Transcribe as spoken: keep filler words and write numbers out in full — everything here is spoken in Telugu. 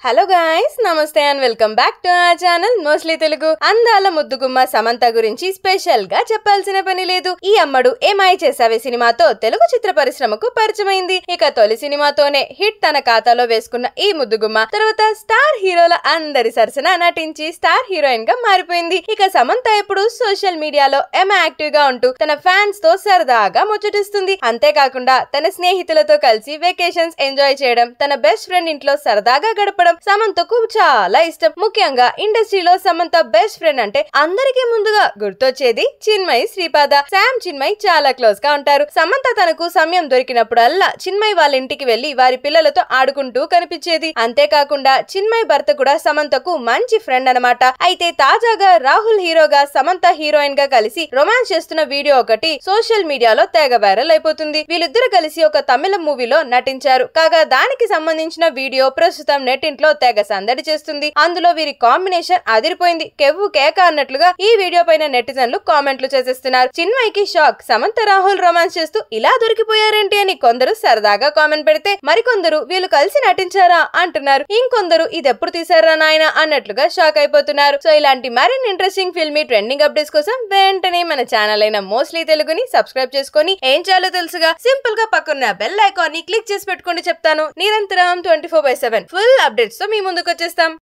హలో గైస్, నమస్తే and welcome back to our channel mostly Telugu. అందాల ముద్దుగుమ్మ సమంత గురించి స్పెషల్ గా చెప్పాల్సిన పని లేదు. ఈ అమ్మడు ఏమాయి చేసావే సినిమాతో తెలుగు చిత్ర పరిశ్రమకు పరిచయమైంది. ఇక తొలి సినిమాతోనే హిట్ తన ఖాతాలో వేసుకున్న ఈ ముద్దుగుమ్మ తర్వాత స్టార్ హీరోల అందరి సరసన నటించి స్టార్ హీరోయిన్ గా మారిపోయింది. ఇక సమంత ఎప్పుడు సోషల్ మీడియాలో ఎమ యాక్టివ్ గా ఉంటూ తన ఫ్యాన్స్ తో సరదాగా ముచ్చటిస్తుంది. అంతేకాకుండా తన స్నేహితులతో కలిసి వెకేషన్స్ ఎంజాయ్ చేయడం, తన బెస్ట్ ఫ్రెండ్ ఇంట్లో సరదాగా గడపడం సమంతకు చాలా ఇష్టం. ముఖ్యంగా ఇండస్ట్రీలో సమంత బెస్ట్ ఫ్రెండ్ అంటే అందరికీ ముందుగా గుర్తొచ్చేది చిన్మయి శ్రీపాద. శామ్ చిన్మయి చాలా క్లోజ్ గా ఉంటారు. సమంత తనకు సమయం దొరికినప్పుడల్లా చిన్మయి వాళ్ళ ఇంటికి వెళ్లి వారి పిల్లలతో ఆడుకుంటూ కనిపించేది. అంతేకాకుండా చిన్మయి భర్త కూడా సమంతకు మంచి ఫ్రెండ్ అన్నమాట. అయితే తాజాగా రాహుల్ హీరోగా సమంత హీరోయిన్ గా కలిసి రొమాన్స్ చేస్తున్న వీడియో ఒకటి సోషల్ మీడియాలో తెగ వైరల్ అయిపోతుంది. వీళ్ళిద్దరు కలిసి ఒక తమిళ మూవీలో నటించారు. కాగా దానికి సంబంధించిన వీడియో ప్రస్తుతం నెట్ ఇంట్లో తెగ సందడి చేస్తుంది. అందులో వీరి కాంబినేషన్ అదిరిపోయింది. కెవ్వు కేక అన్నట్లుగా ఈ వీడియో పైన నెటిజన్లు కామెంట్లు చేసేస్తున్నారు. చిన్మయికి షాక్. సమంత రాహుల్ రొమాన్స్ చేస్తూ ఇలా దొరికిపోయారేంటి అని కొందరు సరదాగా కామెంట్ పెడితే, మరికొందరు వీళ్ళు కలిసి నటించారా అంటున్నారు. ఇంకొందరు ఇది ఎప్పుడు తీసారా నాయన అన్నట్లుగా షాక్ అయిపోతున్నారు. సో ఇలాంటి మరిన్ని ఇంట్రెస్టింగ్ ఫిల్మీ ట్రెండింగ్ అప్డేట్స్ కోసం వెంటనే మన ఛానల్ అయిన మోస్ట్లీ తెలుగుని సబ్స్క్రైబ్ చేసుకొని ఏం చేయాలో తెలుసుగా సింపుల్ గా పక్కన బెల్ ఐకాన్ ని క్లిక్ చేసి పెట్టుకోండి. చెప్తాను నిరంతరం twenty four by seven full updates తో మీ ముందుకు వచ్చేస్తాం.